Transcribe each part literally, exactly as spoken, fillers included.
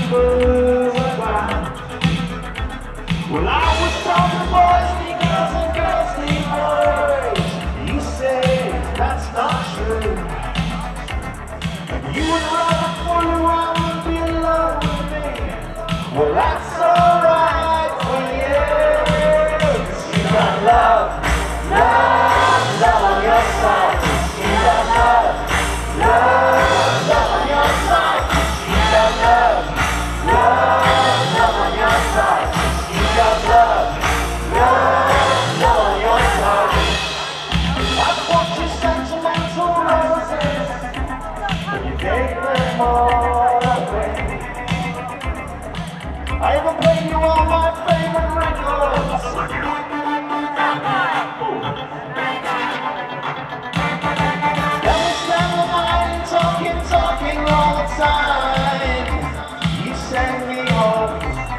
move around. Well, I was told the boys need girls and girls need boys. You say that's not true, and you would rather fool around than be alone with me. Well, that's alright for you, 'cause you got love, love, love on your side. You got love, love, love on your side. You got love, love, love on your side. You got love, love, love on your side. I've watched your sentimental roses, but you gave them all away. I even played you all my favorite records. Then we stand the line, talking, talking all the time. You sent me home,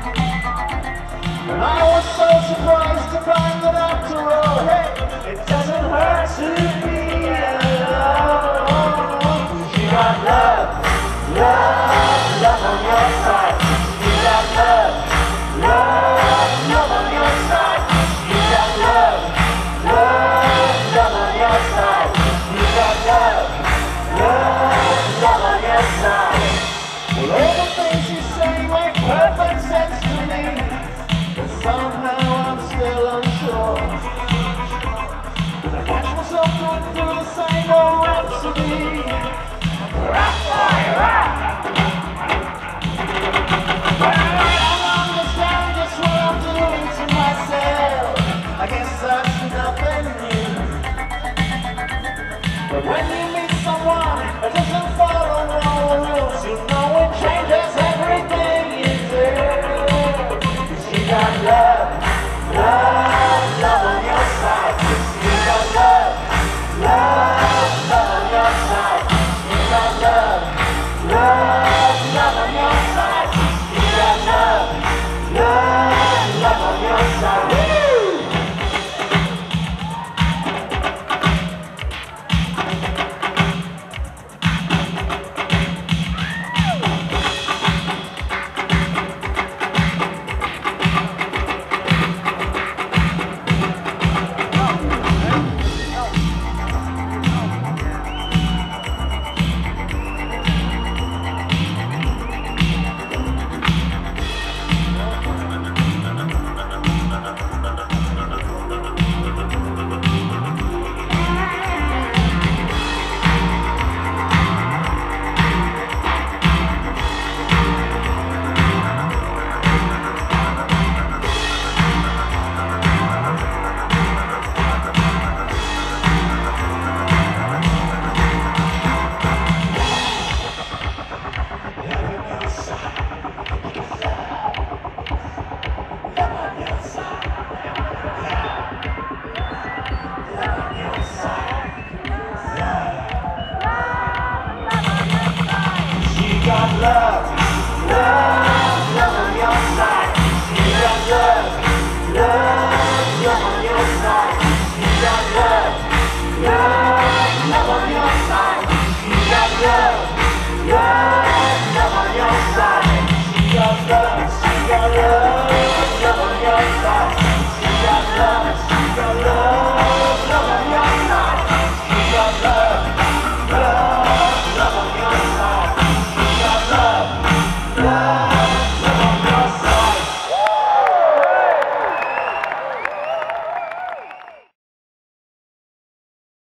and I was so surprised to find that after all, hey, it doesn't hurt to be alone. 'Cause you got love, love, love on your side. You got love, love, love on your side. You got love, love, love on your side. You got love, love, love on your side. Well,